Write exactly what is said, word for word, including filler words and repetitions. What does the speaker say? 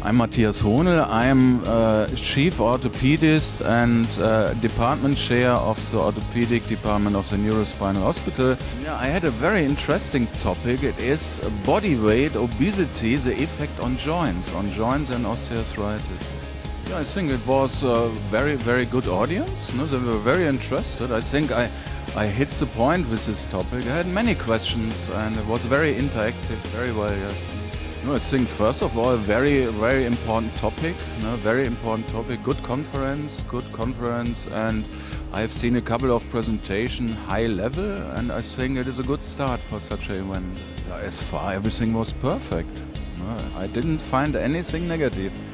I'm Matthias Hohnel. I'm uh, Chief Orthopedist and uh, Department Chair of the Orthopedic Department of the Neurospinal Hospital. Yeah, I had a very interesting topic. It is body weight, obesity, the effect on joints, on joints and osteoarthritis. Yeah, I think it was a very, very good audience. No, they were very interested. I think I, I hit the point with this topic. I had many questions and it was very interactive, very well, yes. No, I think first of all, very, very important topic. No, very important topic. Good conference, good conference, and I've seen a couple of presentations, high level, and I think it is a good start for such an event. As far everything was perfect. No, I didn't find anything negative.